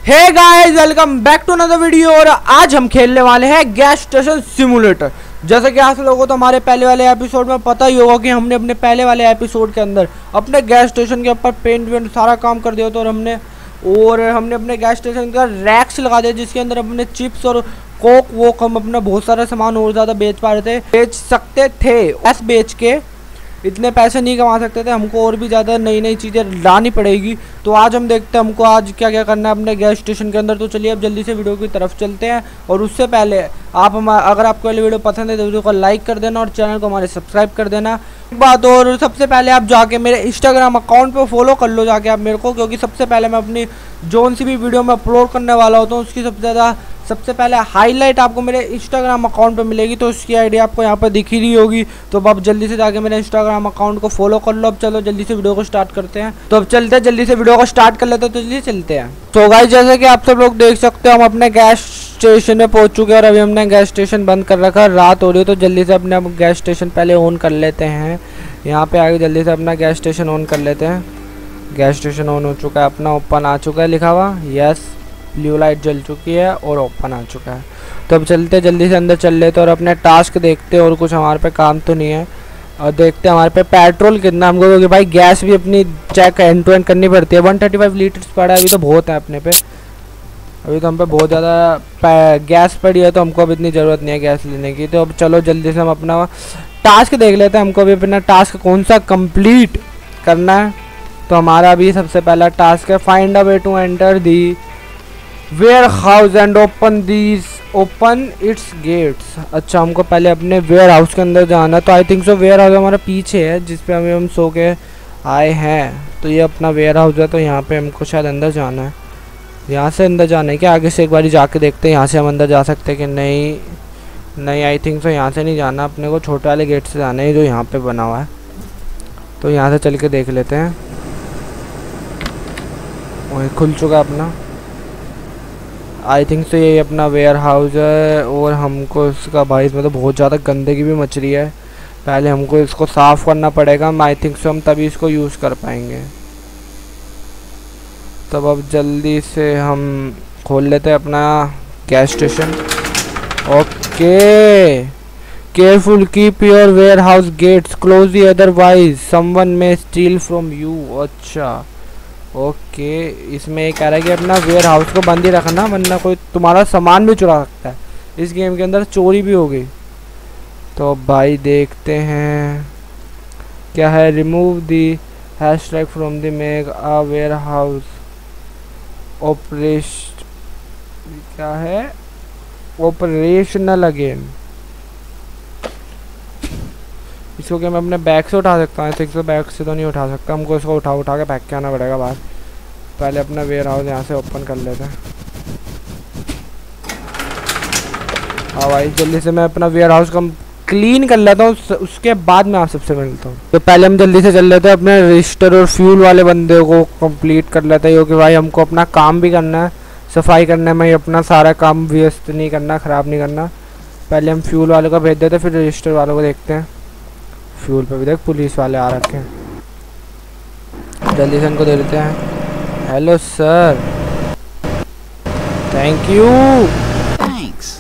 Hey guys, welcome back to another video. और आज हम खेलने वाले हैं गैस स्टेशन सिमुलेटर। जैसे कि आप लोगों को तो हमारे पहले वाले एपिसोड में पता ही होगा कि हमने अपने पहले वाले एपिसोड के अंदर अपने गैस स्टेशन के ऊपर पेंट वेंट सारा काम कर दिया था। और हमने अपने गैस स्टेशन का रैक्स लगा दिया जिसके अंदर अपने चिप्स और कोक वोक हम अपना बहुत सारा सामान और ज़्यादा बेच सकते थे। ऐसे बेच के इतने पैसे नहीं कमा सकते थे, हमको और भी ज़्यादा नई नई चीज़ें लानी पड़ेगी। तो आज हम देखते हैं हमको आज क्या क्या करना है अपने गैस स्टेशन के अंदर। तो चलिए अब जल्दी से वीडियो की तरफ चलते हैं। और उससे पहले अगर आपको वाली वीडियो पसंद है तो वीडियो को लाइक कर देना और चैनल को हमारे सब्सक्राइब कर देना। एक बात और, सबसे पहले आप जाके मेरे इंस्टाग्राम अकाउंट पर फॉलो कर लो जाके आप मेरे को, क्योंकि सबसे पहले मैं अपनी जोन सी भी वीडियो में अपलोड करने वाला होता हूँ उसकी सबसे पहले हाईलाइट आपको मेरे इंस्टाग्राम अकाउंट पे मिलेगी। तो उसकी आईडी आपको यहाँ पर दिख ही रही होगी। तो अब आप जल्दी से जाके मेरे इंस्टाग्राम अकाउंट को फॉलो कर लो। अब चलो जल्दी से वीडियो को स्टार्ट करते हैं। तो अब चलते हैं, जल्दी से वीडियो को स्टार्ट कर लेते हैं। तो जल्दी चलते हैं। तो गाइस, जैसे कि आप सब लोग देख सकते हो हम अपने गैस स्टेशन में पहुँच चुके हैं और अभी हमने गैस स्टेशन बंद कर रखा है, रात हो रही है। तो जल्दी से अपने गैस स्टेशन पहले ऑन कर लेते हैं। यहाँ पे आगे जल्दी से अपना गैस स्टेशन ऑन कर लेते हैं। गैस स्टेशन ऑन हो चुका है अपना, ओपन आ चुका है लिखा हुआ, यस। ब्लू लाइट जल चुकी है और ओपन आ चुका है। तो अब चलते जल्दी से अंदर चल लेते और अपने टास्क देखते हैं और कुछ हमारे पे काम तो नहीं है। और देखते हैं हमारे पे पेट्रोल कितना हमको, क्योंकि भाई गैस भी अपनी चेक एंड टू एंड करनी पड़ती है। 135 लीटर्स पड़ा है अभी, तो बहुत है अपने पे। अभी तो हम पे बहुत ज़्यादा गैस पड़ी है, तो हमको अब इतनी ज़रूरत नहीं है गैस लेने की। तो अब चलो जल्दी से हम अपना टास्क देख लेते हैं। हमको अभी अपना टास्क कौन सा कंप्लीट करना है। तो हमारा अभी सबसे पहला टास्क है find a way to enter the warehouse and open its gates. अच्छा, हमको पहले अपने वेयर हाउस के अंदर जाना। तो I think so warehouse हमारा पीछे है जिस पे हम सो के आए हैं। तो ये अपना वेयर हाउस है। तो यहाँ पे हमको शायद अंदर जाना है। यहाँ से अंदर जाना है क्या? आगे से एक बार जाके देखते हैं यहाँ से हम अंदर जा सकते हैं कि नहीं। आई थिंक सो यहाँ से नहीं जाना, अपने को छोटे वाले गेट से जाना है जो यहाँ पे बना हुआ है। तो यहाँ से चल के देख लेते हैं। वही खुल चुका है अपना। आई थिंक तो ये अपना वेयर हाउस है। और हमको इसका भाई इसमें तो बहुत ज़्यादा गंदगी भी मच रही है। पहले हमको इसको साफ़ करना पड़ेगा। आई थिंक सो हम तभी इसको यूज़ कर पाएंगे। तब अब जल्दी से हम खोल लेते हैं अपना gas station. Okay, careful keep your warehouse gates close otherwise someone may steal from you. अच्छा ओके, इसमें ये कह रहा है कि अपना वेयर हाउस को बंद ही रखना वरना कोई तुम्हारा सामान भी चुरा सकता है। इस गेम के अंदर चोरी भी होगी। तो भाई देखते हैं क्या है। Remove the hashtag from the make a warehouse operation, क्या है, ऑपरेशनल अगेन। इसको क्या मैं अपने बैग से उठा सकता हूँ? ऐसे बैग से तो नहीं उठा सकता, हमको इसको उठा के बैग के आना पड़ेगा बाहर। पहले अपना वेयर हाउस यहाँ से ओपन कर लेते हैं। हाँ भाई, जल्दी से मैं अपना वेयर हाउस को क्लीन कर लेता हूँ, उसके बाद मैं आप सबसे मिलता हूँ। तो पहले हम जल्दी से चल लेते हैं अपने रजिस्टर और फ्यूल वाले बंदे को कंप्लीट कर लेते हैं, क्योंकि भाई हमको अपना काम भी करना है, सफाई करना है। मैं अपना सारा काम व्यस्त नहीं करना, ख़राब नहीं करना। पहले हम फ्यूल वाले को भेज देते हैं, फिर रजिस्टर वालों को देखते हैं। फ्यूल पे भी देख पुलिस वाले आ रखे हैं। जल्दी से इनको दे देते हैं। Hello sir, thank you, thanks.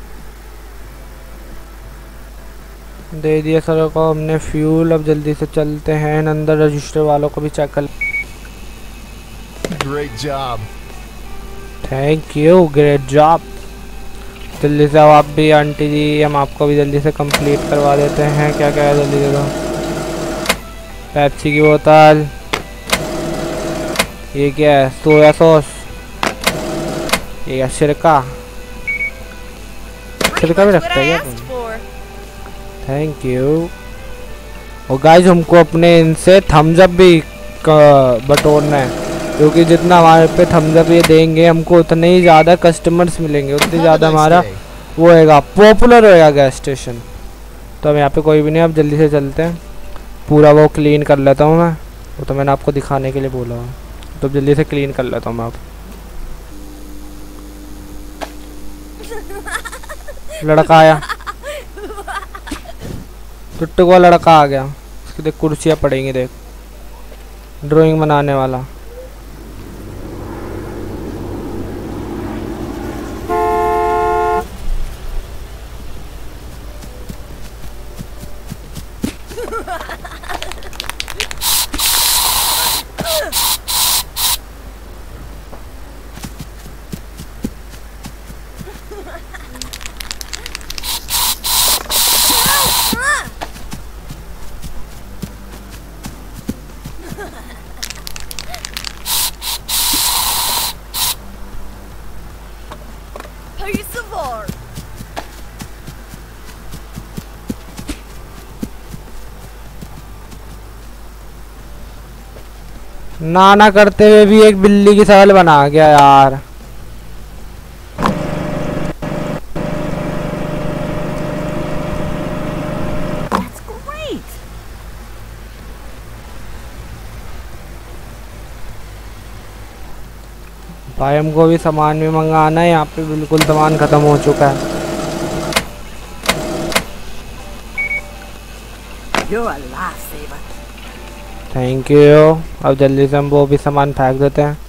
दे दिया सर को हमने फ्यूल। अब जल्दी से चलते हैं अंदर, रजिस्टर वालों को भी चेक कर। Great job. Thank you, great job. जल्दी से आप भी आंटी जी, हम आपको भी जल्दी से कंप्लीट करवा देते हैं। क्या क्या है जल्दी दे दो। पेप्सी की बोतल, ये क्या है, सोया सॉस, ये सिरका भी रखता है क्या? Thank you. और गाइस, हमको अपने इनसे थम्स अप भी बटोरना है, क्योंकि जितना हमारे पे थम्स अप ये देंगे हमको उतने ही ज़्यादा कस्टमर्स मिलेंगे, उतनी ज़्यादा हमारा वो होएगा, पॉपुलर होएगा गैस स्टेशन। तो अब यहाँ पे कोई भी नहीं, अब जल्दी से चलते हैं। पूरा वो क्लीन कर लेता हूँ मैं, वो तो मैंने आपको दिखाने के लिए बोला हूँ। तो जल्दी से क्लीन कर लेता हूँ मैं। अब लड़का आया, टुट्टू को लड़का आ गया। उसकी देख कुर्सियाँ पड़ेंगी, देख ड्राइंग बनाने वाला। ना करते हुए भी एक बिल्ली की शक्ल बना गया यार। भाई हमको भी सामान भी मंगाना है, यहाँ पे बिल्कुल सामान खत्म हो चुका है। Thank you. अब जल्दी से हम वो भी सामान फेंक देते हैं।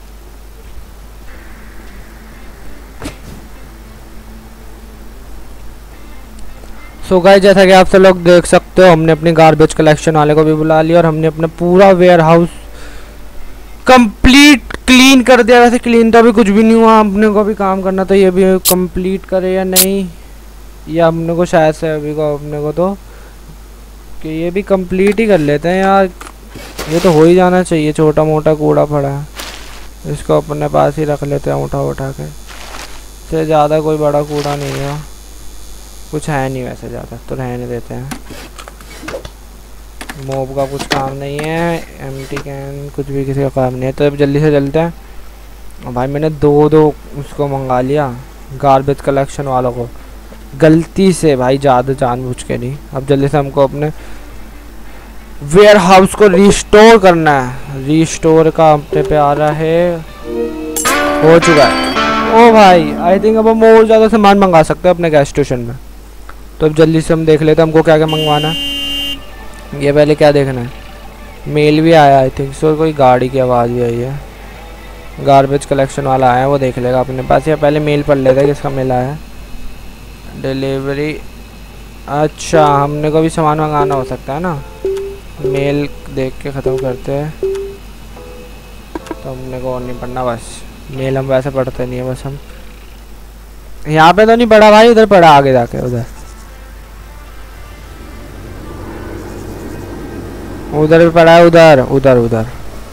सो गाइस, जैसा कि आप सब लोग देख सकते हो, हमने अपनी गार्बेज कलेक्शन वाले को भी बुला लिया और हमने अपना पूरा वेयर हाउस कंप्लीट क्लीन कर दिया। वैसे क्लीन तो अभी कुछ भी नहीं हुआ, अपने को भी काम करना था। ये भी कंप्लीट करे या नहीं, या अपने को शायद से अभी को अपने को तो कि ये भी कंप्लीट ही कर लेते हैं यार। ये तो हो ही जाना चाहिए। छोटा मोटा कूड़ा पड़ा है, इसको अपने पास ही रख लेते हैं उठा के। इससे ज़्यादा कोई बड़ा कूड़ा नहीं है, कुछ है नहीं वैसे ज़्यादा, तो रहने देते हैं। मोब का कुछ काम नहीं है, एम्प्टी कैन कुछ भी किसी का काम नहीं है। तो अब जल्दी से चलते हैं। भाई मैंने दो उसको मंगा लिया गार्बेज कलेक्शन वालों को, गलती से भाई, ज़्यादा जानबूझ के नहीं। अब जल्दी से हमको अपने वेयर हाउस को रिस्टोर करना है। रिस्टोर का अपने पे आ रहा है, हो चुका है। ओ भाई, आई थिंक अब हम और ज़्यादा सामान मंगा सकते हैं अपने गैस स्टेशन में। तो अब जल्दी से हम देख लेते हैं हमको क्या क्या मंगवाना है। ये पहले क्या देखना है, मेल भी आया आई थिंक सो, कोई गाड़ी की आवाज़ भी आई है। गार्बेज कलेक्शन वाला आया है, वो देख लेगा अपने पास। या पहले मेल पढ़ लेते हैं किसका मेल आया है। डिलीवरी, अच्छा हमने को भी सामान मंगाना हो सकता है ना। मेल देख के ख़त्म करते हैं, तो हमने को और नहीं पढ़ना। बस मेल हम वैसे पढ़ते नहीं है, बस हम यहाँ पे तो नहीं पढ़ा भाई, उधर पढ़ा आगे जाके, उधर भी पड़ा है। उधर उधर उधर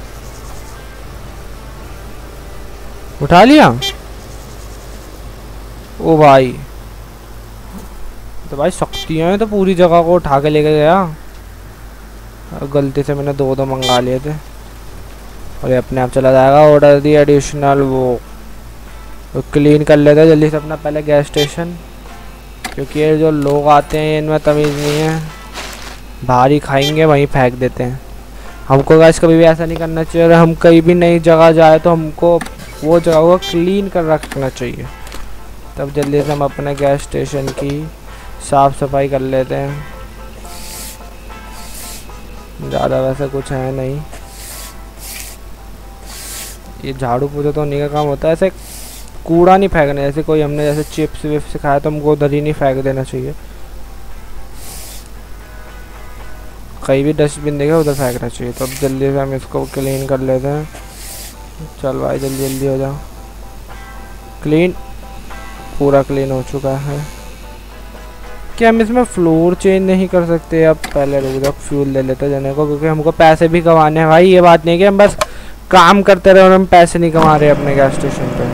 उठा लिया। ओ भाई, तो भाई शक्तियाँ हैं, तो पूरी जगह को उठा के लेके गया। गलती से मैंने दो मंगा लिए थे और ये अपने आप चला जाएगा। ऑर्डर दी एडिशनल, वो क्लीन कर लेते हैं जल्दी से अपना पहले गैस स्टेशन, क्योंकि ये जो लोग आते हैं इनमें तमीज़ नहीं है, बाहर ही खाएंगे वहीं फेंक देते हैं। हमको गैस कभी भी ऐसा नहीं करना चाहिए। और हम कहीं भी नई जगह जाए तो हमको वो जगह को क्लीन कर रखना चाहिए। तब जल्दी से हम अपने गैस स्टेशन की साफ़ सफाई कर लेते हैं। ज़्यादा वैसे कुछ है नहीं, ये झाड़ू पोछा तो नहीं का काम होता है। ऐसे कूड़ा नहीं फेंकना, जैसे कोई हमने जैसे चिप्स विप्स खाया तो हमको उधर ही नहीं फेंक देना चाहिए। कहीं भी डस्टबिन देखे उधर फेंकना चाहिए। तो अब जल्दी से हम इसको क्लीन कर लेते हैं। चल भाई जल्दी जल्दी हो जाओ। क्लीन, पूरा क्लीन हो चुका है। क्या हम इसमें फ्लोर चेंज नहीं कर सकते? अब पहले रुक जाओ, फ्यूल ले लेते हैं जने को, क्योंकि हमको पैसे भी कमाने हैं भाई। ये बात नहीं कि हम बस काम करते रहे और हम पैसे नहीं कमा रहे अपने गैस स्टेशन पे।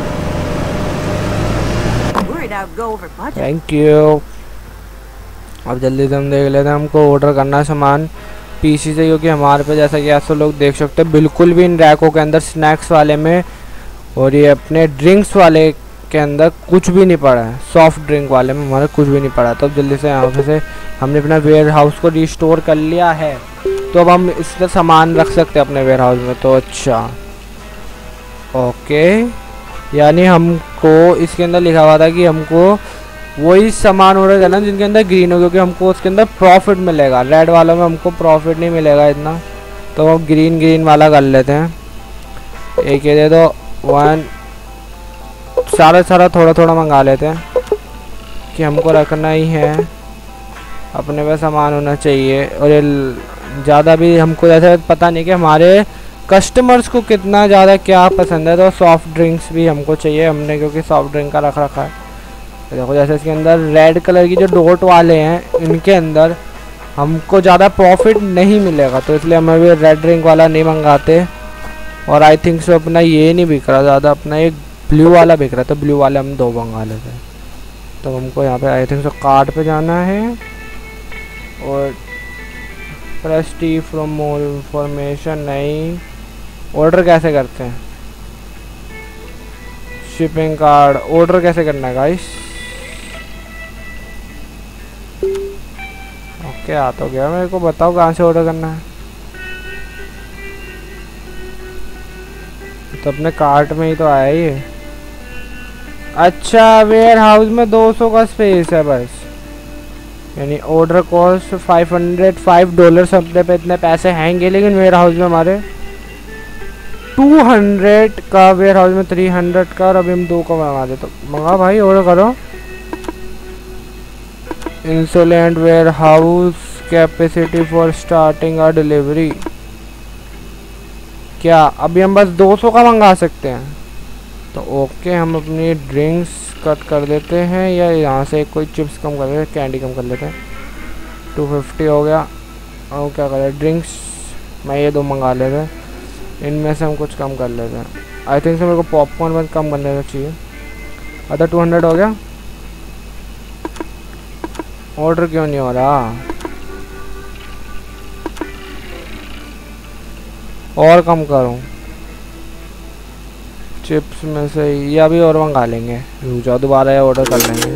Thank you. अब जल्दी से हम देख लेते हैं हमको ऑर्डर करना है सामान पीसी से, क्योंकि हमारे पे जैसा कि आप सब लोग देख सकते हैं बिल्कुल भी इन रैकों के अंदर स्नैक्स वाले में और ये अपने ड्रिंक्स वाले के अंदर कुछ भी नहीं पड़ा है। सॉफ्ट ड्रिंक वाले में हमारा कुछ भी नहीं पड़ा। तो अब जल्दी से यहाँ से हमने अपना वेयर हाउस को रिस्टोर कर लिया है, तो अब हम इसका सामान रख सकते हैं अपने वेयर हाउस में। तो अच्छा ओके, यानी हमको इसके अंदर लिखा हुआ था कि हमको वही सामान ऑर्डर करना जिनके अंदर ग्रीन हो, क्योंकि हमको उसके अंदर प्रॉफिट मिलेगा। रेड वालों में हमको प्रॉफिट नहीं मिलेगा इतना, तो हम ग्रीन वाला कर लेते हैं। एक ये दे दो, वन, सारा थोड़ा थोड़ा मंगा लेते हैं कि हमको रखना ही है। अपने पास सामान होना चाहिए। और ये ज़्यादा भी हमको जैसे पता नहीं कि हमारे कस्टमर्स को कितना ज़्यादा क्या पसंद है। तो सॉफ्ट ड्रिंक्स भी हमको चाहिए, हमने क्योंकि सॉफ्ट ड्रिंक का रख रखा है। तो देखो जैसे इसके अंदर रेड कलर की जो डॉट वाले हैं इनके अंदर हमको ज़्यादा प्रॉफिट नहीं मिलेगा, तो इसलिए हम अभी रेड ड्रिंक वाला नहीं मंगाते। और आई थिंक सो अपना ये नहीं बिक रहा ज़्यादा, अपना एक ब्लू वाला बिक रहा है, तो ब्लू वाले हम 2 मंगा लेते हैं। तो हमको यहाँ पे आई थिंक सो कार्ड पे जाना है और press T from more information. नहीं, ऑर्डर कैसे करते हैं? शिपिंग कार्ड ऑर्डर कैसे करना है गाइस? ओके आ तो गया, मेरे को बताओ कहाँ से ऑर्डर करना है। तो अपने कार्ट में ही तो आया ये। अच्छा, वेयर हाउस में 200 का स्पेस है बस, यानी ऑर्डर कॉस्ट $505 अपने पे इतने पैसे हैंगे, लेकिन वेयर हाउस में हमारे 200 का, वेयर हाउस में 300 का। और अभी हम 2 का मंगा दे, तो मंगा भाई, ऑर्डर करो। Insolent warehouse capacity for starting a delivery. क्या अभी हम बस 200 का मंगा सकते हैं? तो ओके, हम अपनी ड्रिंक्स कट कर देते हैं, या यहाँ से कोई चिप्स कम कर देते हैं, कैंडी कम कर लेते हैं। 250 हो गया। और क्या करें, ड्रिंक्स मैं ये 2 मंगा लेते हैं, इनमें से हम कुछ कम कर लेते हैं। आई थिंक से मेरे को पॉपकॉर्न में कम कर लेना चाहिए। अच्छा 200 हो गया। ऑर्डर क्यों नहीं हो रहा? और कम करूँ चिप्स में से, या भी और मंगा लेंगे, रुक दोबारा ऑर्डर कर लेंगे।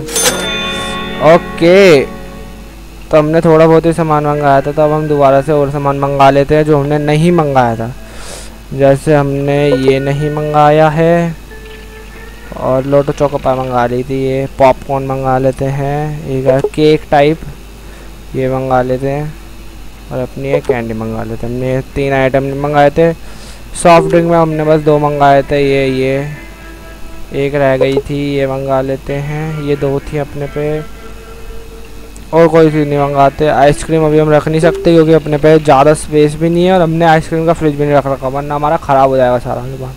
ओके, तो हमने थोड़ा बहुत ही सामान मंगाया था, तो अब हम दोबारा से और सामान मंगा लेते हैं जो हमने नहीं मंगाया था। जैसे हमने ये नहीं मंगाया है, और लोटो चोको पाई मंगा ली थी, ये पॉपकॉर्न मंगा लेते हैं, एक केक टाइप ये मंगा लेते हैं, और अपनी एक कैंडी मंगा लेते हैं। हमने 3 आइटम मंगाए थे। सॉफ्ट ड्रिंक में हमने बस 2 मंगाए थे, ये एक रह गई थी, ये मंगा लेते हैं। ये 2 थी अपने पे, और कोई चीज़ नहीं मंगाते। आइसक्रीम अभी हम रख नहीं सकते क्योंकि अपने पे ज़्यादा स्पेस भी नहीं है, और हमने आइसक्रीम का फ्रिज भी नहीं रख रखा, वरना हमारा ख़राब हो जाएगा सारा सामान।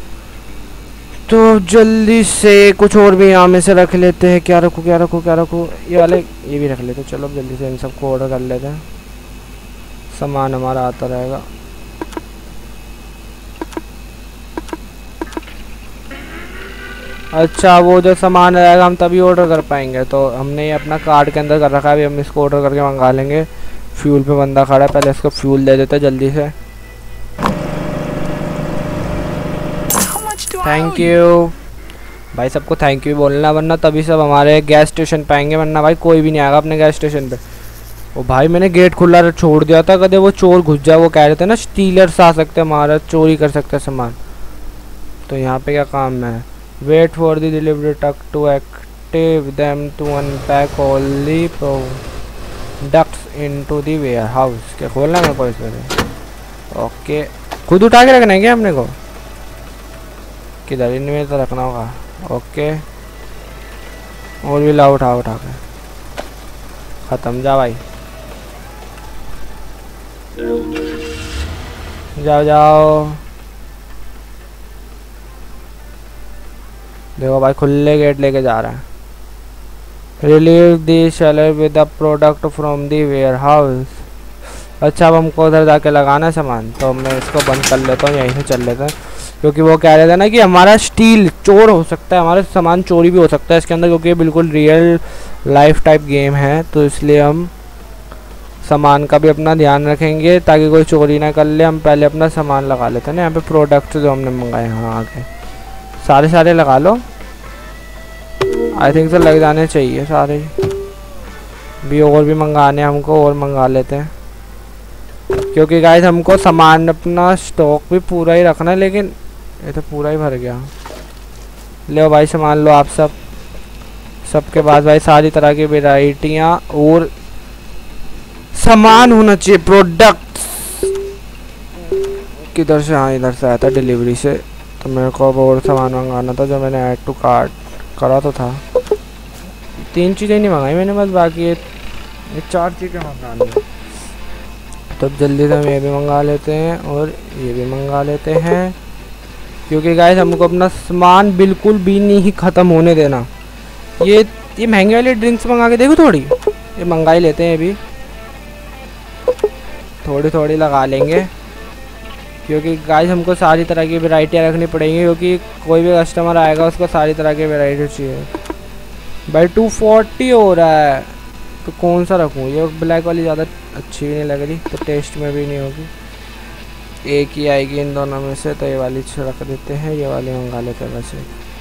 तो जल्दी से कुछ और भी यहाँ में से रख लेते हैं। क्या रखूँ क्या रखूँ क्या रखूँ? ये वाले ये भी रख लेते हैं। चलो जल्दी से इन सबको ऑर्डर कर लेते हैं, सामान हमारा आता रहेगा। अच्छा, वो जो सामान रहेगा हम तभी ऑर्डर कर पाएंगे, तो हमने ये अपना कार्ड के अंदर कर रखा है। अभी हम इसको ऑर्डर करके मंगा लेंगे। फ्यूल पे बंदा खड़ा है, पहले इसको फ्यूल दे देते हैं जल्दी से। थैंक यू भाई, सबको थैंक यू बोलना, वरना तभी सब हमारे गैस स्टेशन पे आएंगे, वरना भाई कोई भी नहीं आएगा अपने गैस स्टेशन पे। ओ भाई, मैंने गेट खुला छोड़ दिया था, कदे वो चोर घुस जाए। वो कह रहे थे ना स्टीलर्स आ सकते हैं, हमारा चोरी कर सकते हैं सामान। तो यहाँ पे क्या काम है? Wait for the delivery truck to active them to unpack all the products into the warehouse. क्या खोलना है मेरे को इसमें? ओके, खुद उठा के रखना है क्या अपने को? किधर? इनमें तो रखना होगा। ओके, और भी ला उठा के ख़त्म। जा भाई, जाओ जाओ। देखो भाई, खुले गेट लेके जा रहा है। Relieve the seller with the product from the warehouse. अच्छा, अब हमको उधर जाके लगाना है सामान, तो मैं इसको बंद कर लेता हूँ, यहीं से चल लेता है। क्योंकि वो कह रहे थे ना कि हमारा स्टील चोर हो सकता है, हमारा सामान चोरी भी हो सकता है इसके अंदर, क्योंकि ये बिल्कुल रियल लाइफ टाइप गेम है। तो इसलिए हम सामान का भी अपना ध्यान रखेंगे ताकि कोई चोरी ना कर ले। हम पहले अपना सामान लगा लेते हैं ना, यहाँ पे प्रोडक्ट जो हमने मंगाए। हाँ, आगे सारे लगा लो। आई थिंक तो लग जाने चाहिए सारे भी। और भी मंगाने हमको, और मंगा लेते हैं, क्योंकि गाइस हमको सामान अपना स्टॉक भी पूरा ही रखना है। लेकिन ये तो पूरा ही भर गया। लो भाई, सामान लो आप सबके पास भाई सारी तरह की वेराइटियाँ और सामान होना चाहिए। प्रोडक्ट्स किधर से? हाँ, इधर से आया था डिलीवरी से। तो मेरे को अब और सामान मंगाना था, जो मैंने ऐड टू कार्ट करा तो था। 3 चीज़ें नहीं मंगाई मैंने बस, बाकी ये ये 4 चीज़ें मंगा ली। तो जल्दी से हम ये भी मंगा लेते हैं और ये भी मंगा लेते हैं, क्योंकि गाइस हमको अपना सामान बिल्कुल भी नहीं ख़त्म होने देना। ये महंगे वाली ड्रिंक्स मंगा के देखो थोड़ी, ये मंगा ही लेते हैं अभी, थोड़ी थोड़ी लगा लेंगे, क्योंकि गाइस हमको सारी तरह की वैरायटियाँ रखनी पड़ेंगी, क्योंकि कोई भी कस्टमर आएगा उसको सारी तरह की वैरायटी चाहिए। भाई 240 हो रहा है, तो कौन सा रखूँ? ये ब्लैक वाली ज़्यादा अच्छी भी नहीं लग रही, तो टेस्ट में भी नहीं होगी, एक ही आएगी इन दोनों में से, तो ये वाली रख देते हैं, ये वाली मंगा लेते हैं वैसे।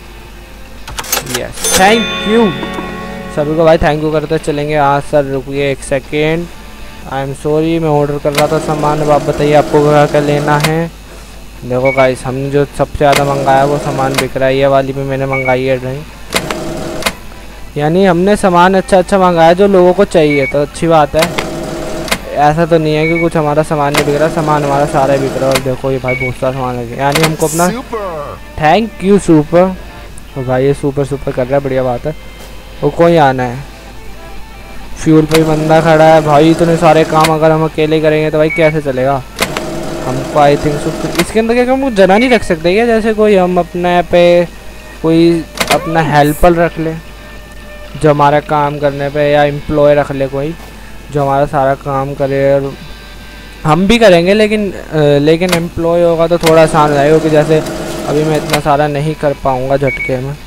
यस, थैंक यू सभी को भाई, थैंक यू करते चलेंगे। हाँ सर रुकिए 1 सेकेंड, आई एम सॉरी, मैं ऑर्डर कर रहा था सामान। अब आप बताइए आपको क्या क्या लेना है। देखो गाइस, हमने जो सबसे ज़्यादा मंगाया वो सामान बिक रहा है, ये वाली भी मैंने मंगाई है ड्रिंक, यानी हमने सामान अच्छा मंगाया जो लोगों को चाहिए, तो अच्छी बात है। ऐसा तो नहीं है कि कुछ हमारा सामान नहीं बिक रहा, सामान हमारा सारा बिक रहा है। और देखो ये भाई बहुत सारा सामान लगे, यानी हमको अपना थैंक यू सुपर। तो भाई ये सुपर कर रहा है, बढ़िया बात है। वो कोई आना है, फ्यूल पे बंदा खड़ा है भाई, इतने सारे काम अगर हम अकेले करेंगे तो भाई कैसे चलेगा। हमको आई थिंक इसके अंदर क्या हम जना नहीं रख सकते क्या, जैसे कोई हम अपने पे कोई अपना हेल्पर रख ले जो हमारा काम करने पे, या एम्प्लॉय रख ले कोई जो हमारा सारा काम करे, और हम भी करेंगे लेकिन एम्प्लॉय होगा तो थोड़ा आसान हो जाएगा, क्योंकि जैसे अभी मैं इतना सारा नहीं कर पाऊँगा झटके में।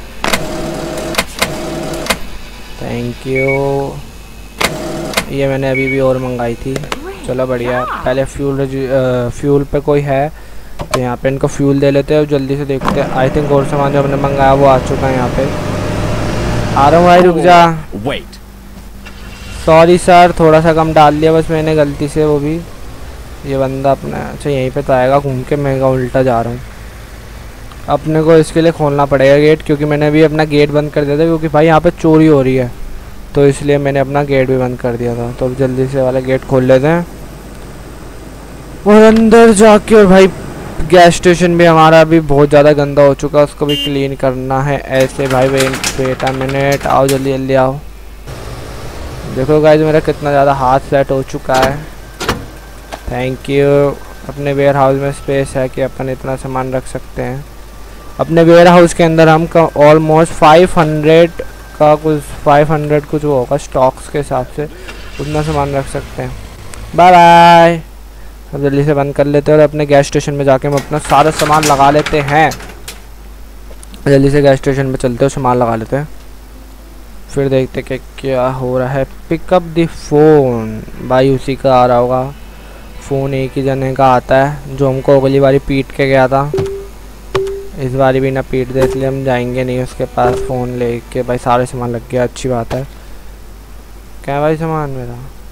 थैंक यू, ये मैंने अभी भी और मंगाई थी, चलो बढ़िया। पहले फ्यूल पे कोई है तो यहाँ पे इनको फ्यूल दे लेते हैं और जल्दी से देखते हैं। आई थिंक और सामान जो हमने मंगाया वो आ चुका है यहाँ पे। आ रहा हूँ भाई, रुक जा। वेट, सॉरी सर, थोड़ा सा कम डाल दिया बस मैंने गलती से। वो भी ये बंदा अपना अच्छा यहीं पे तो आएगा घूम के, मैं उल्टा जा रहा हूँ। अपने को इसके लिए खोलना पड़ेगा गेट, क्योंकि मैंने अभी अपना गेट बंद कर दिया था, क्योंकि भाई यहाँ पे चोरी हो रही है, तो इसलिए मैंने अपना गेट भी बंद कर दिया था। तो अब जल्दी से वाला गेट खोल लेते हैं और अंदर जाके। और भाई गैस स्टेशन भी हमारा अभी बहुत ज़्यादा गंदा हो चुका है, उसको भी क्लीन करना है ऐसे। भाई बेटा मिनट, आओ जल्दी जल्दी आओ। देखो गाइस मेरा कितना ज़्यादा हाथ सेट हो चुका है। Thank you. अपने वेयर हाउस में स्पेस है कि अपन इतना सामान रख सकते हैं। अपने वेयर हाउस के अंदर हम ऑलमोस्ट 500 का कुछ 500 कुछ वो होगा स्टॉक्स के हिसाब से, उतना सामान रख सकते हैं। Bye bye. अब जल्दी से बंद कर लेते हैं और अपने गैस स्टेशन में जाके हम अपना सारा सामान लगा लेते हैं। जल्दी से गैस स्टेशन में चलते हैं, सामान लगा लेते हैं, फिर देखते कि क्या हो रहा है। पिकअप द फ़ोन, भाई उसी का आ रहा होगा फ़ोन, एक ही जने का आता है जो हमको अगली बारी पीट के गया था। इस बारी भी ना पीट दे, इसलिए हम जाएंगे नहीं उसके पास फ़ोन लेके। भाई सारे सामान लग गया, अच्छी बात है। क्या भाई सामान मेरा,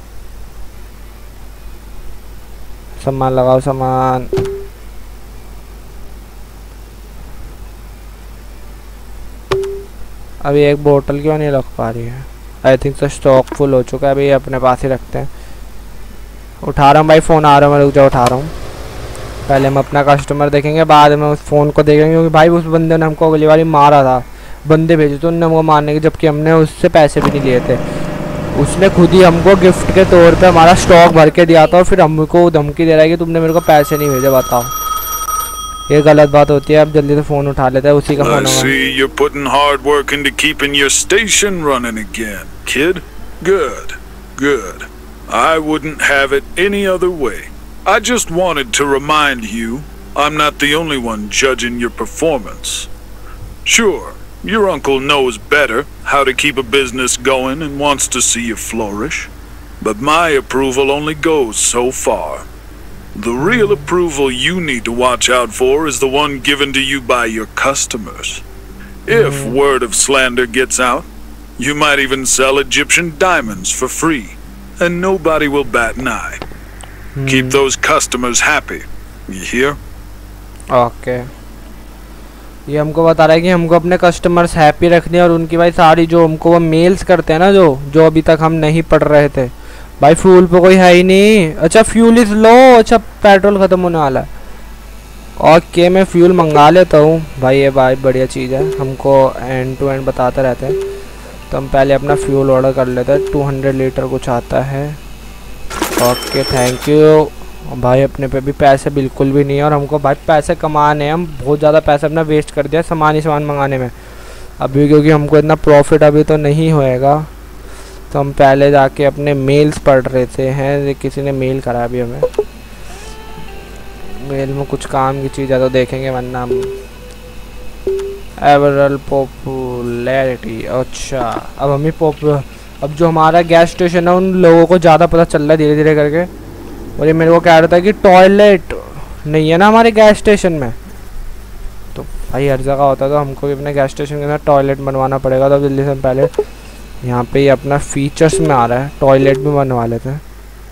सामान लगाओ सामान। अभी एक बोतल क्यों नहीं रख पा रही है? आई थिंक तो स्टॉक फुल हो चुका है, अभी अपने पास ही रखते हैं। उठा रहा हूँ भाई, फ़ोन आ रहा है, मैं रुक जाओ उठा रहा हूँ। पहले हम अपना कस्टमर देखेंगे, बाद में उस फ़ोन को देखेंगे, क्योंकि भाई उस बंदे ने हमको अगली बारी मारा था। बंदे भेजे तो उन्होंने हमको मारने के, जबकि हमने उससे पैसे भी नहीं लिए थे। उसने खुद ही हमको गिफ्ट के तौर पे हमारा स्टॉक भर के दिया था, और फिर हमको धमकी दे रहा है कि तुमने मेरे को पैसे नहीं भेजे। बताओ, ये गलत बात होती है। अब जल्दी से फ़ोन उठा लेता है, उसी का फ़ोन होगा। You're putting hard work into keeping your station running again, kid. Good, good. I wouldn't have it any other way. I just wanted to remind you, I'm not the only one judging your performance. Sure, your uncle knows better how to keep a business going and wants to see you flourish, but my approval only goes so far. The real approval you need to watch out for is the one given to you by your customers. If word of slander gets out, you might even sell Egyptian diamonds for free, and nobody will bat an eye. Keep those customers happy. You hear? Okay. ये हमको बता रहा है कि हमको अपने customers happy रखने, और उनकी भाई सारी जो हमको वो मेल्स करते हैं ना, जो अभी तक हम नहीं पढ़ रहे थे। भाई फ्यूल पे कोई है ही नहीं। अच्छा फ्यूल इज लो, अच्छा पेट्रोल ख़त्म होने वाला है। ओके मैं फ्यूल मंगा लेता हूँ भाई, ये भाई बढ़िया चीज़ है, हमको एंड टू एंड बताते रहते हैं। तो हम पहले अपना फ्यूल ऑर्डर कर लेते हैं। 200 लीटर कुछ आता है। ओके थैंक यू भाई। अपने पे भी पैसे बिल्कुल भी नहीं है और हमको भाई पैसे कमाने हैं। हम बहुत ज़्यादा पैसा अपना वेस्ट कर दिया सामान मंगाने में अभी, क्योंकि हमको इतना प्रॉफिट अभी तो नहीं होएगा। तो हम पहले जाके अपने मेल्स पढ़ रहे थे हैं। किसी ने मेल करा अभी हमें। मेल में कुछ काम की चीज़ है तो देखेंगे, वरना हम एवरल पॉपुलैरिटी। अच्छा अब हमें अब जो हमारा गैस स्टेशन है उन लोगों को ज़्यादा पता चल रहा है धीरे धीरे करके। और ये मेरे को कह रहा था कि टॉयलेट नहीं है ना हमारे गैस स्टेशन में। तो भाई हर जगह होता है तो हमको भी अपने गैस स्टेशन के अंदर टॉयलेट बनवाना पड़ेगा। तो जल्दी से हम पहले यहाँ पे ये अपना फीचर्स में आ रहा है, टॉयलेट भी बनवा लेते हैं।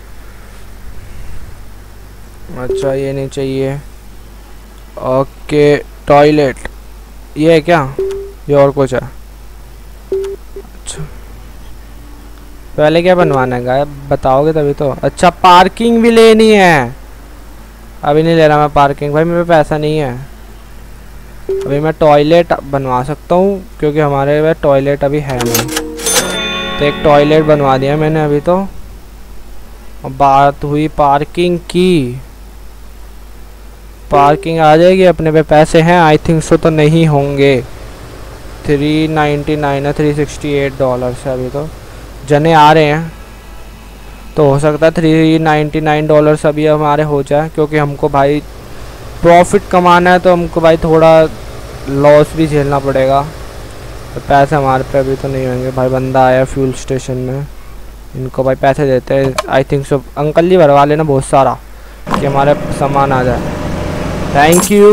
अच्छा ये नहीं चाहिए। ओके टॉयलेट ये है क्या? ये और कुछ है? अच्छा पहले क्या बनवाना है गायब बताओगे तभी तो। अच्छा पार्किंग भी लेनी है। अभी नहीं ले रहा मैं पार्किंग भाई, मेरे पे पैसा नहीं है। अभी मैं टॉयलेट बनवा सकता हूँ क्योंकि हमारे पास टॉयलेट अभी है नहीं। तो एक टॉयलेट बनवा दिया मैंने अभी तो। अब बात हुई पार्किंग की। पार्किंग आ जाएगी, अपने पे पैसे हैं आई थिंक सो तो नहीं होंगे। 399 है, $368 है अभी तो। जने आ रहे हैं तो हो सकता है $399 अभी हमारे हो जाए, क्योंकि हमको भाई प्रॉफिट कमाना है तो हमको भाई थोड़ा लॉस भी झेलना पड़ेगा। तो पैसे हमारे पे अभी तो नहीं होंगे। भाई बंदा आया फ्यूल स्टेशन में, इनको भाई पैसे देते हैं आई थिंक सो। अंकल जी भरवा लेना बहुत सारा कि हमारे सामान आ जाए। Thank you.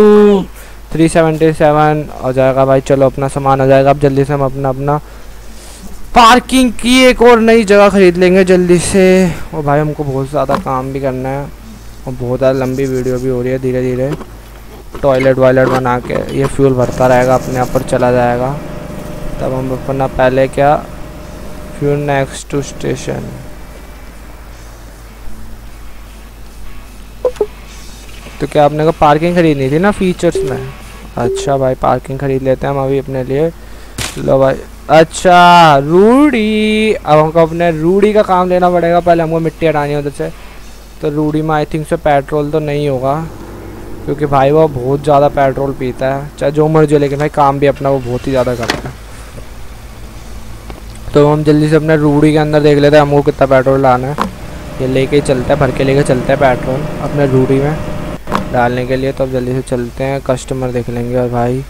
377 हो जाएगा भाई। चलो अपना सामान आ जाएगा। अब जल्दी से हम अपना पार्किंग की एक और नई जगह ख़रीद लेंगे जल्दी से। और भाई हमको बहुत ज़्यादा काम भी करना है और बहुत ज़्यादा लंबी वीडियो भी हो रही है। धीरे धीरे टॉयलेट वायलेट बना के ये फ्यूल भरता रहेगा, अपने आप पर चला जाएगा। तब हम अपना पहले क्या फ्यूल नेक्स्ट टू स्टेशन। तो क्या आपने को पार्किंग ख़रीदनी थी ना फीचर्स में? अच्छा भाई पार्किंग ख़रीद लेते हैं हम अभी अपने लिए। लो भाई। अच्छा रूडी, अब हमको अपने रूडी का काम लेना पड़ेगा। पहले हमको मिट्टी हटानी है उधर से। तो रूडी में आई थिंक से पेट्रोल तो नहीं होगा क्योंकि भाई वो बहुत ज़्यादा पेट्रोल पीता है, चाहे जो मर्जी हो, लेकिन भाई काम भी अपना वो बहुत ही ज़्यादा करता है। तो हम जल्दी से अपने रूडी के अंदर देख लेते हैं हमको कितना पेट्रोल डालना है। ये लेके ही चलता है, भर के लेके चलता है पेट्रोल अपने रूडी में डालने के लिए। तो अब जल्दी से चलते हैं, कस्टमर देख लेंगे। और भाई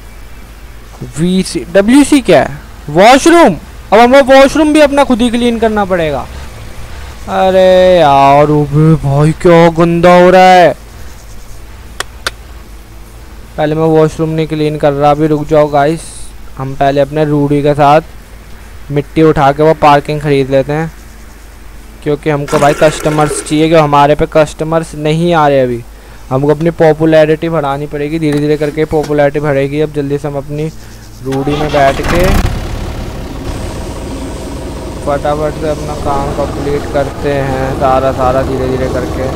WC क्या है? वॉशरूम। अब हमें वॉशरूम भी अपना खुद ही क्लीन करना पड़ेगा। अरे यार भाई क्या गंदा हो रहा है। पहले मैं वॉशरूम नहीं क्लीन कर रहा, अभी रुक जाओ गाइस। हम पहले अपने रूडी के साथ मिट्टी उठा के वो पार्किंग ख़रीद लेते हैं, क्योंकि हमको भाई कस्टमर्स चाहिए। कि हमारे पे कस्टमर्स नहीं आ रहे अभी। हमको अपनी पॉपुलैरिटी बढ़ानी पड़ेगी, धीरे धीरे करके पॉपुलैरिटी बढ़ेगी। अब जल्दी से हम अपनी रूडी में बैठ के फटाफट से अपना काम कंप्लीट करते हैं, सारा धीरे धीरे करके।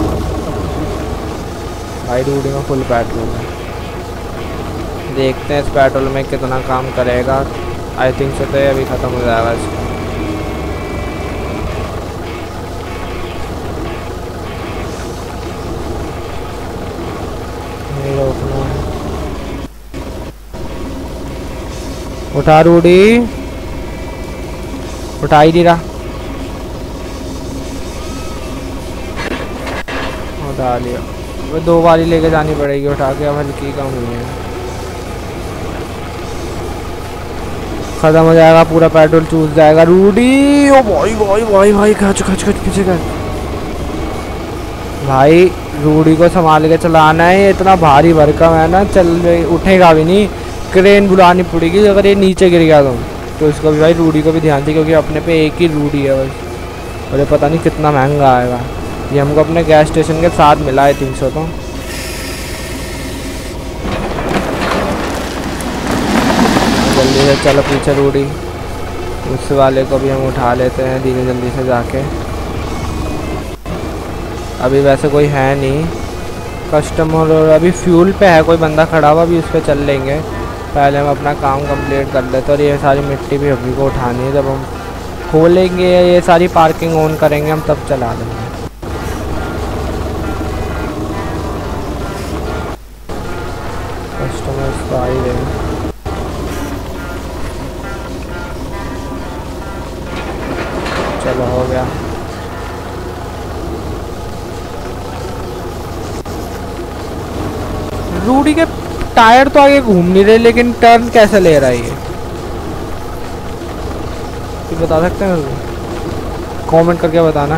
भाई रूडी में फुल पेट्रोल है, देखते हैं इस पेट्रोल में कितना काम करेगा। आई थिंक से तो अभी ख़त्म हो जाएगा इसका। उठा रूडी, उठा ही नहीं रहा। उठा लिया, वो 2 बारी लेके जानी पड़ेगी उठा के। अब हल्की कम हुई है, खत्म हो जाएगा पूरा पेट्रोल, चूस जाएगा रूडी। ओ भाई भाई भाई भाई खच खच खच पीछे कर। भाई रूडी को संभाल के चलाना है, इतना भारी भरकम है ना, चल उठेगा भी नहीं। क्रेन बुलानी पड़ेगी अगर ये नीचे गिर गया तो इसको भी भाई रूडी को भी ध्यान दे, क्योंकि अपने पे एक ही रूडी है बस। और ये पता नहीं कितना महंगा आएगा। ये हमको अपने गैस स्टेशन के साथ मिला है 300 तो। जल्दी से चलो पीछे रूडी, उस वाले को भी हम उठा लेते हैं धीरे जल्दी से जाके। अभी वैसे कोई है नहीं कस्टमर, और अभी फ्यूल पे है कोई बंदा खड़ा हुआ, अभी उस पर चल लेंगे। पहले हम अपना काम कंप्लीट कर लेते और ये सारी मिट्टी भी अभी को उठानी है। जब हम खोलेंगे ये सारी पार्किंग ऑन करेंगे हम तब चला लेंगे। कस्टमर्स तो आ ही रहे हैं। चलो हो गया। रूडी के टायर तो आगे घूम नहीं रहे लेकिन टर्न कैसे ले रहा है ये बता सकते हैं? कमेंट करके बताना।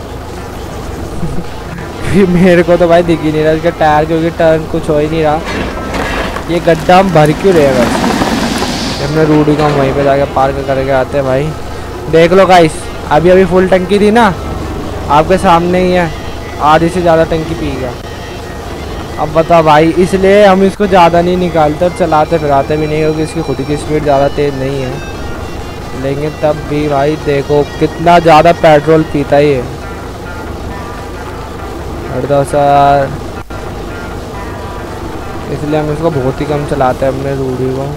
मेरे को तो भाई दिख ही नहीं रहा इसका टायर, क्योंकि टर्न कुछ हो ही नहीं रहा। ये गड्ढा हम भर क्यों रहेगा? हमने रूडी को हम वहीं पे जाके पार्क करके आते हैं। भाई देख लो गाइस, अभी अभी फुल टंकी थी ना, आपके सामने ही है, आधी से ज़्यादा टंकी पी गया। अब बता भाई, इसलिए हम इसको ज़्यादा नहीं निकालते और चलाते फिराते भी नहीं, क्योंकि इसकी खुद की स्पीड ज़्यादा तेज़ नहीं है। लेकिन तब भी भाई देखो कितना ज़्यादा पेट्रोल पीता है ये। हट दो सर, इसलिए हम इसको बहुत ही कम चलाते हैं अपने रूडी को।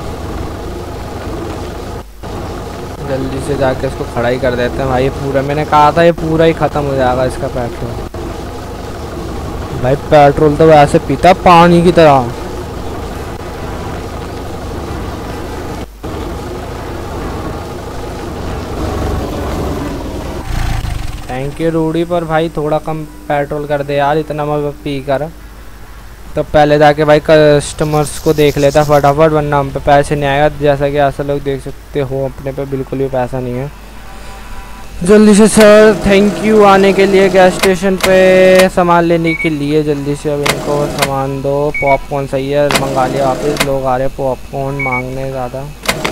जल्दी से जाके इसको खड़ा ही कर देते हैं भाई। पूरा मैंने कहा था ये पूरा ही ख़त्म हो जाएगा इसका पेट्रोल। भाई पेट्रोल तो वैसे पीता पानी की तरह। थैंक यू रूडी पर भाई, थोड़ा कम पेट्रोल कर दे यार, इतना मैं पी कर। तो पहले जाके भाई कस्टमर्स को देख लेता फटाफट, वरना हम पे पैसे नहीं आएगा। जैसा कि ऐसा लोग देख सकते हो अपने पे बिल्कुल भी पैसा नहीं है। जल्दी से सर, थैंक यू आने के लिए गैस स्टेशन पे सामान लेने के लिए। जल्दी से अब इनको सामान दो। पॉपकॉर्न सही है, मंगा लिया वापस। लोग आ रहे हैं पॉपकॉर्न मांगने ज़्यादा।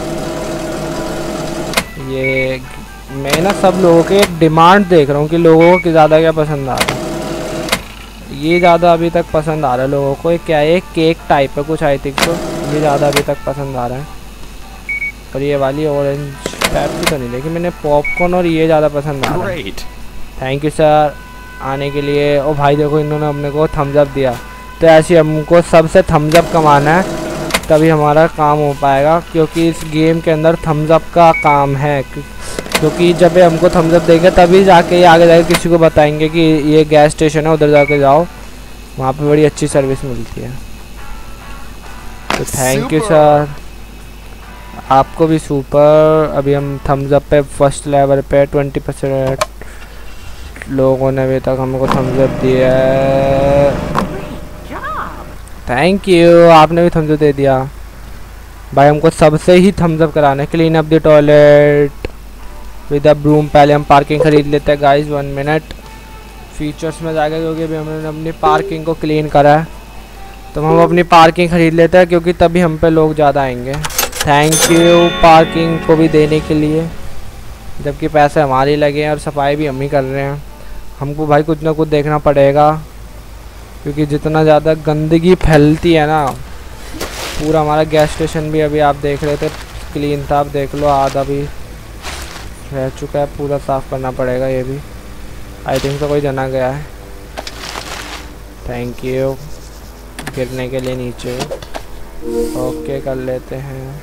ये मैं ना सब लोगों के डिमांड देख रहा हूँ कि लोगों को ज़्यादा क्या पसंद आ रहा है। ये ज़्यादा अभी तक पसंद आ रहा है लोगों को। क्या है, केक टाइप है कुछ आई थिंक, तो ये ज़्यादा अभी तक पसंद आ रहा है। और ये वाली ऑरेंज टाइप की तो नहीं, लेकिन मैंने पॉपकॉर्न और ये ज़्यादा पसंद आ रहा है। थैंक यू सर आने के लिए। ओ भाई देखो, इन्होंने अपने को थम्स अप दिया। तो ऐसे हमको सबसे थम्स अप कमाना है, तभी हमारा काम हो पाएगा, क्योंकि इस गेम के अंदर थम्स अप का काम है। क्योंकि जब हमको थम्स अप देंगे तभी जाके आगे जाके किसी को बताएंगे कि ये गैस स्टेशन है, उधर जाके जाओ, वहाँ पे बड़ी अच्छी सर्विस मिलती है। तो थैंक यू सर, आपको भी सुपर। अभी हम थम्स अप पे फर्स्ट लेवल पे 20% लोगों ने अभी तक हमको थम्स अप दिया है। थैंक यू, आपने भी थम्स अप दे दिया भाई। हमको सबसे ही थम्स अप कराना है। Clean up the toilet with a broom. पहले हम पार्किंग खरीद लेते हैं गाइस, 1 मिनट। फीचर्स में जाएगा, क्योंकि अभी हमने अपनी पार्किंग को क्लीन करा है, तो हम अपनी पार्किंग खरीद लेते हैं, क्योंकि तभी हम पे लोग ज़्यादा आएंगे। थैंक यू पार्किंग को भी देने के लिए, जबकि पैसे हमारे लगे हैं और सफाई भी हम ही कर रहे हैं। हमको भाई कुछ ना कुछ देखना पड़ेगा, क्योंकि जितना ज़्यादा गंदगी फैलती है ना, पूरा हमारा गैस स्टेशन भी अभी आप देख रहे थे क्लीन था, आप देख लो आधा भी रह चुका है, पूरा साफ़ करना पड़ेगा ये भी। आई थिंक तो कोई जना गया है। थैंक यू गिरने के लिए नीचे। ओके कर लेते हैं,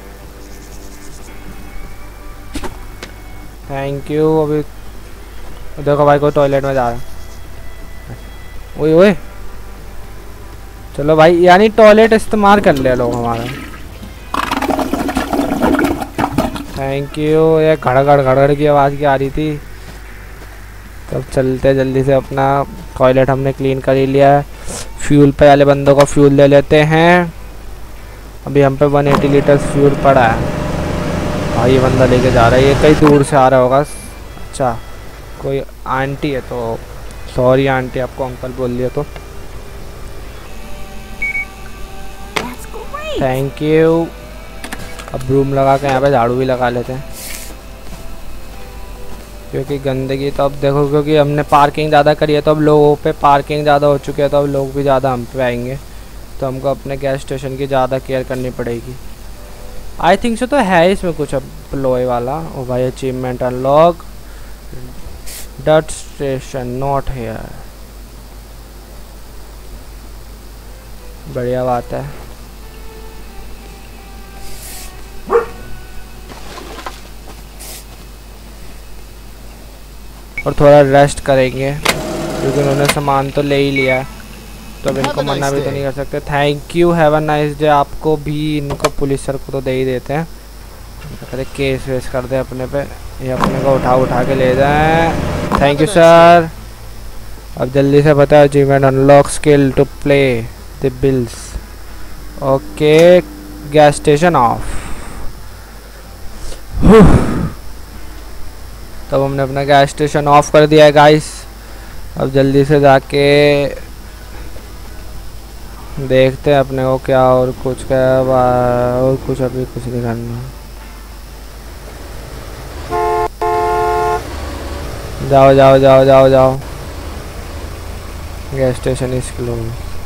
थैंक यू। अभी देखो भाई कोई टॉयलेट में जा रहा है। ओए ओए, चलो भाई, यानी टॉयलेट इस्तेमाल कर ले लोग हमारा। Thank you. ये घड़घड़ घड़घड़ की आवाज़ क्या आ रही थी। तब चलते जल्दी से, अपना टॉयलेट हमने क्लीन कर ही लिया है। फ्यूल पे वाले बंदों का फ्यूल ले लेते हैं। अभी हम पे 180 लीटर फ्यूल पड़ा है। भाई ये बंदा लेके जा रहा है, ये कहीं दूर से आ रहा होगा। अच्छा कोई आंटी है, तो सॉरी आंटी, आपको अंकल बोल दिया तो थैंक यू। अब रूम लगा के यहाँ पे झाड़ू भी लगा लेते हैं, क्योंकि गंदगी तो अब देखो, क्योंकि हमने पार्किंग ज़्यादा करी है, तो अब लोगों पे पार्किंग ज़्यादा हो चुकी है, तो अब लोग भी ज़्यादा हम पे आएंगे, तो हमको अपने गैस स्टेशन की ज़्यादा केयर करनी पड़ेगी। आई थिंक सो तो है इसमें कुछ अब लोहे वाला। ओ भाई achievement unlock, that station not here, बढ़िया बात है। और थोड़ा रेस्ट करेंगे क्योंकि उन्होंने सामान तो ले ही लिया है, तो अब इनको मना भी तो नहीं कर सकते। Thank you, have a nice day. आपको भी, इनको पुलिस सर को तो दे ही देते हैं, कहते केस वेस कर दे अपने पे, ये अपने को उठा के ले जाएं। Thank you sir. अब जल्दी से बताओ achievement unlock skill to play the bills. Okay, gas station off. तब हमने अपना गैस स्टेशन ऑफ कर दिया है गाइस। अब जल्दी से जाके देखते हैं अपने को क्या और कुछ अभी कुछ नहीं करना। जाओ जाओ जाओ जाओ जाओ, gas station is close.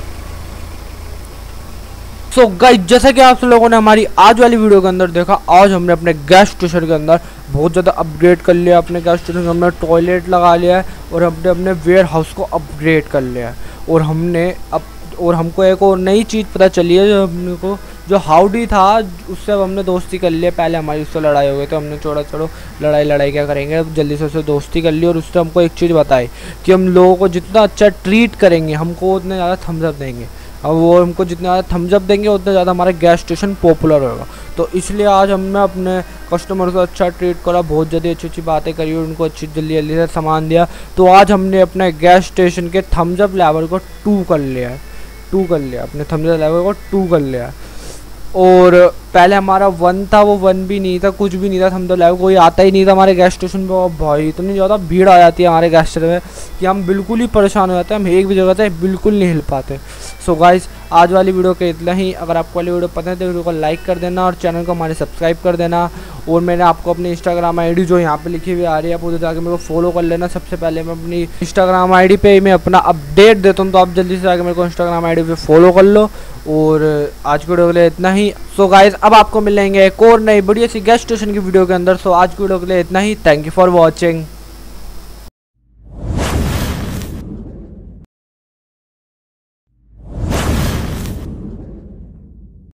So guys, जैसा कि आप लोगों ने हमारी आज वाली वीडियो के अंदर देखा, आज हमने अपने गैस स्टेशन के अंदर बहुत ज़्यादा अपग्रेड कर लिया। अपने गैस स्टेशन के अंदर टॉयलेट लगा लिया है और हमने अपने वेयर हाउस को अपग्रेड कर लिया है। और हमको एक और नई चीज़ पता चली है, जो हाउडी था उससे अब हमने दोस्ती कर लिया। पहले हमारी उससे लड़ाई हो गई तो हमने चलो लड़ाई क्या करेंगे, अब जल्दी से उससे दोस्ती कर ली। और उससे हमको एक चीज़ बताई कि हम लोगों को जितना अच्छा ट्रीट करेंगे हमको उतना ज़्यादा थम्स अप देंगे। अब वो हमको जितना ज़्यादा थम्स अप देंगे उतना ज़्यादा हमारा गैस स्टेशन पॉपुलर होगा। तो इसलिए आज हमने अपने कस्टमर को अच्छा ट्रीट करा, बहुत ज़्यादा अच्छी बातें करी और उनको जल्दी से सामान दिया। तो आज हमने अपने गैस स्टेशन के थम्स अप लेवल को 2 कर लिया, अपने थम्स अप लेवल को 2 कर लिया। और पहले हमारा 1 था, वो 1 भी नहीं था, कुछ भी नहीं था, थम्स अप लेवल कोई आता ही नहीं था हमारे गैस स्टेशन पे। भाई इतनी ज़्यादा भीड़ आ जाती है हमारे गैस स्टेशन में कि हम बिल्कुल ही परेशान हो जाते हैं, हम एक भी जगह से बिल्कुल नहीं हिल पाते। सो गाइस, आज वाली वीडियो के इतना ही। अगर आपको वाली वीडियो पसंद है तो वीडियो को लाइक कर देना और चैनल को हमारे सब्सक्राइब कर देना। और मैंने आपको अपनी इंस्टाग्राम आईडी जो यहाँ पे लिखी हुई आ रही है, आप उधर जाके मेरे को फॉलो कर लेना। सबसे पहले मैं अपनी इंस्टाग्राम आईडी पे मैं अपना अपडेट देता हूँ, तो आप जल्दी से जाके मेरे को इंस्टाग्राम आईडी पे फॉलो कर लो। और आज की वीडियो के लिए इतना ही। सो गाइस, अब आपको मिलेंगे एक और नई बढ़िया सी गैस स्टेशन की वीडियो के अंदर। सो आज की वीडियो के लिए इतना ही। Thank you for watching.